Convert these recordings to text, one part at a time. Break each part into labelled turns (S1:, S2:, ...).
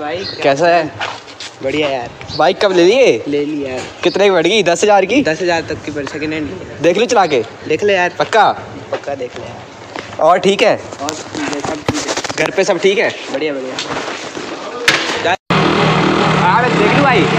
S1: भाई
S2: कैसा है?
S1: बढ़िया यार।
S2: बाइक कब ले लिए?
S1: ले ली यार।
S2: कितने की पड़ गई? 10,000 की?
S1: 10,000 तक की सेकेंड हैंड।
S2: देख लो चला के।
S1: देख ले यार।
S2: पक्का?
S1: पक्का देख ले यार।
S2: और ठीक है?
S1: और सब ठीक है।
S2: घर पे सब ठीक है?
S1: बढ़िया बढ़िया।
S2: हाँ देख लूँ भाई।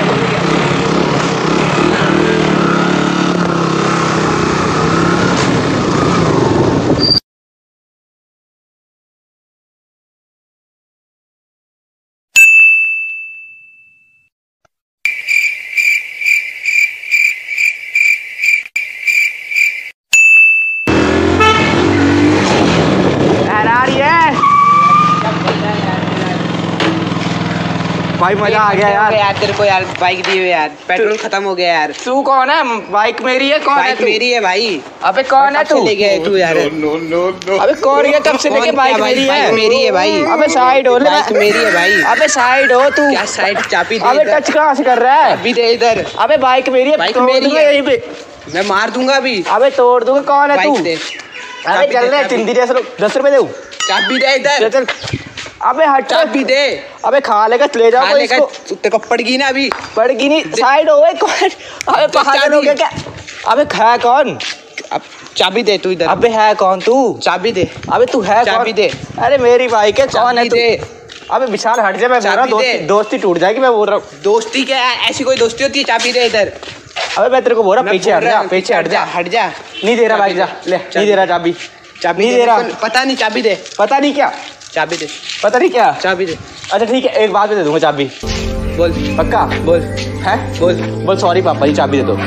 S2: भाई मजा आ गया यार।
S1: तेरे को यार बाइक दी हुई यार। पेट्रोल खत्म हो गया यार।
S2: तू कौन है? बाइक मेरी है। कौन है?
S1: बाइक मेरी है भाई।
S2: अबे कौन है तू?
S1: ले गया तू यार।
S2: अबे कौन है? कब से लेके बाइक मेरी है?
S1: बाइक मेरी है भाई।
S2: अबे साइड हो।
S1: बाइक मेरी है भाई।
S2: अबे साइड हो तू।
S1: क्या साइड? चाबी दे।
S2: अबे टच कहाँ से कर रहा है?
S1: चाबी दे इधर।
S2: अबे बाइक मेरी है।
S1: बाइक
S2: तोड़
S1: मेरी
S2: दूंगा
S1: है।
S2: यहीं पे।
S1: मैं मार दूंगा अभी।
S2: अबे तोड़ दूंगा। कौन है तू?
S1: बाइक दे।
S2: अबे चल रहे चिंदी जैसे 10 रुपए दे।
S1: चाबी दे इधर।
S2: चल। अबे हट।
S1: चाबी दे।
S2: अबे खा लेगा। ले जाओ इसको।
S1: तेरे को पड़गी ना अभी।
S2: पड़गी नहीं। साइड हो गए। कौन? अबे पागल हो गया क्या? अबे है कौन?
S1: अब चाबी दे तू इधर।
S2: अबे है कौन तू?
S1: चाबी दे।
S2: अबे तू है कौन?
S1: चाबी दे।
S2: अरे मेरी बाइक है। कौन है तू?
S1: दे।
S2: अबे विशाल हट जा। मैं बोल रहा हूँ दोस्ती टूट जाएगी। मैं बोल रहा हूँ
S1: दोस्ती क्या है? ऐसी कोई दोस्ती होती है? चाबी दे इधर।
S2: अबे मैं तेरे को बोल रहा हूँ पीछे हट जा। पीछे हट जा।
S1: हट जा।
S2: नहीं दे रहा बाइक। जा ले। नहीं दे रहा चाबी।
S1: चाबी
S2: नहीं दे रहा।
S1: पता नहीं। चाबी दे।
S2: पता नहीं क्या?
S1: चाबी दे।
S2: पता नहीं क्या?
S1: चाबी दे।
S2: अच्छा ठीक है। एक बात में दे दूंगा चाबी।
S1: बोल।
S2: पक्का?
S1: बोल।
S2: है?
S1: बोल।
S2: बोल सॉरी पापा जी चाबी दे दो।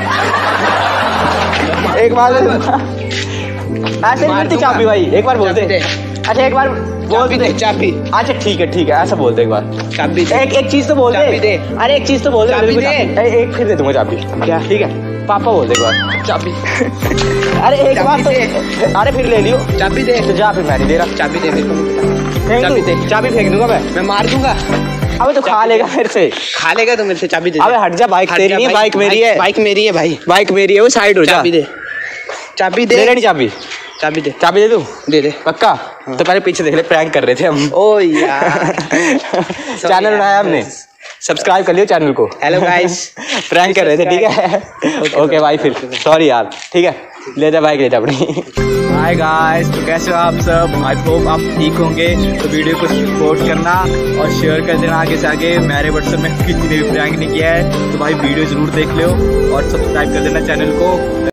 S2: एक बार ऐसे नहीं मिलती चाबी भाई। एक बार बोल दे। अच्छा एक बार बोल दे
S1: चाबी।
S2: अच्छा ठीक है ऐसा बोल दे एक बार।
S1: चाबी दे।
S2: एक चीज तो बोल
S1: चाबी दे।
S2: अरे एक चीज तो बोल दे।
S1: चाबी दे।
S2: एक फिर दे दूंगा चाबी। क्या? ठीक है पापा बोल दे एक बार।
S1: चाबी।
S2: अरे एक बार तो। अरे फिर ले लियो।
S1: चाबी दे।
S2: तो जा फिर मैं नहीं दे रहा।
S1: चाबी दे मेरे को।
S2: चाबी दे। चाबी फेंक दूंगा मैं
S1: मार दूंगा।
S2: अबे तो खा लेगा मेरे से।
S1: खा लेगा तो मेरे से। चाबी दे।
S2: अबे हट जा। बाइक तेरी नहीं है। बाइक मेरी है।
S1: बाइक मेरी है भाई।
S2: बाइक मेरी है। वो साइड हो जा।
S1: चाबी दे। चाबी दे।
S2: दे रही चाबी।
S1: चाबी दे।
S2: चाबी दे दूं?
S1: दे दे।
S2: पक्का? तो पहले पीछे देख ले। प्रैंक कर रहे थे हम।
S1: ओ यार।
S2: चैनल बनाया हमने। सब्सक्राइब कर लियो चैनल को।
S1: Hello guys.
S2: प्रैंक कर रहे थे। ठीक है ओके भाई। फिर सॉरी यार। ठीक है ले जा बाइक ले जा अपनी। Hi guys. तो कैसे हो आप सब? आई होप आप ठीक होंगे। तो वीडियो को सपोर्ट करना और शेयर कर देना आगे से आगे। मेरे व्हाट्सएप में किसी ने भी प्रैंक नहीं किया है तो भाई वीडियो जरूर देख लो और सब्सक्राइब कर देना चैनल को।